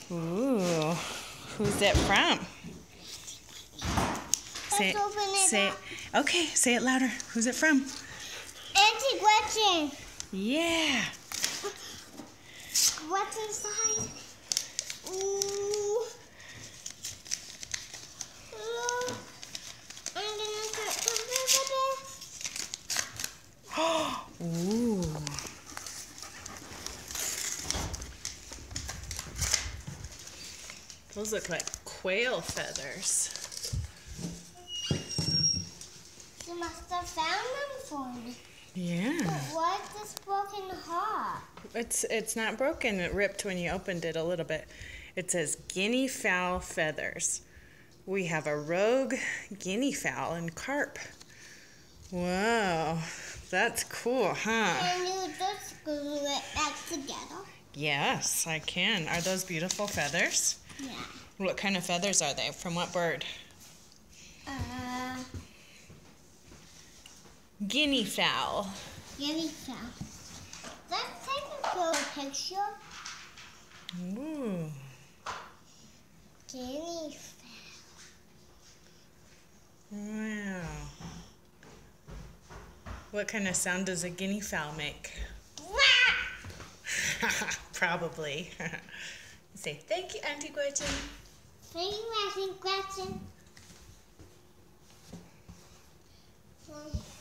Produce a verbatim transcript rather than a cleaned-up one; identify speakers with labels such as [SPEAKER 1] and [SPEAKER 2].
[SPEAKER 1] Ooh, who's it from? Say
[SPEAKER 2] Let's open it
[SPEAKER 1] say
[SPEAKER 2] up.
[SPEAKER 1] Okay, say it louder. Who's it from?
[SPEAKER 2] Auntie Gretchen.
[SPEAKER 1] Yeah.
[SPEAKER 2] What's inside? Ooh. Ooh. I'm gonna start something with
[SPEAKER 1] Ooh. Those look like quail feathers.
[SPEAKER 2] You must have found them for me.
[SPEAKER 1] Yeah.
[SPEAKER 2] But why is this broken heart?
[SPEAKER 1] It's it's not broken. It ripped when you opened it a little bit. It says guinea fowl feathers. We have a rogue guinea fowl and carp. Wow, that's cool, huh?
[SPEAKER 2] Can you just glue it back together?
[SPEAKER 1] Yes, I can. Are those beautiful feathers?
[SPEAKER 2] Yeah.
[SPEAKER 1] What kind of feathers are they? From what bird?
[SPEAKER 2] Uh,
[SPEAKER 1] Guinea fowl.
[SPEAKER 2] guinea fowl. Let's take a good picture.
[SPEAKER 1] Ooh.
[SPEAKER 2] Guinea fowl.
[SPEAKER 1] Wow. What kind of sound does a guinea fowl make? Probably. Say thank you, Auntie Gretchen.
[SPEAKER 2] Thank you, Auntie Gretchen.